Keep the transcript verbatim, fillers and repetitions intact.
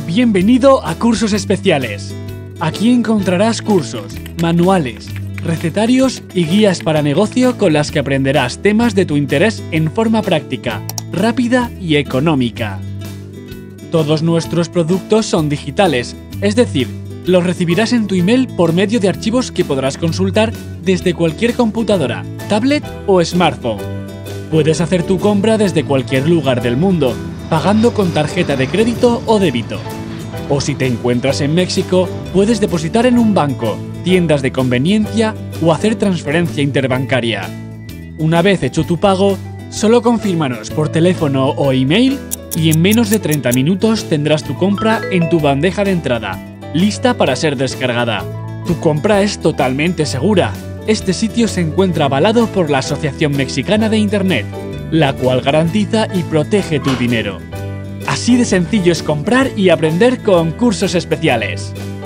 Bienvenido a Cursos Especiales. Aquí encontrarás cursos, manuales, recetarios y guías para negocio con las que aprenderás temas de tu interés en forma práctica, rápida y económica. Todos nuestros productos son digitales, es decir, los recibirás en tu email por medio de archivos que podrás consultar desde cualquier computadora, tablet o smartphone. Puedes hacer tu compra desde cualquier lugar del mundo, pagando con tarjeta de crédito o débito. O si te encuentras en México, puedes depositar en un banco, tiendas de conveniencia o hacer transferencia interbancaria. Una vez hecho tu pago, solo confírmanos por teléfono o email y en menos de treinta minutos tendrás tu compra en tu bandeja de entrada, lista para ser descargada. Tu compra es totalmente segura. Este sitio se encuentra avalado por la Asociación Mexicana de Internet, la cual garantiza y protege tu dinero. Así de sencillo es comprar y aprender con Cursos Especiales.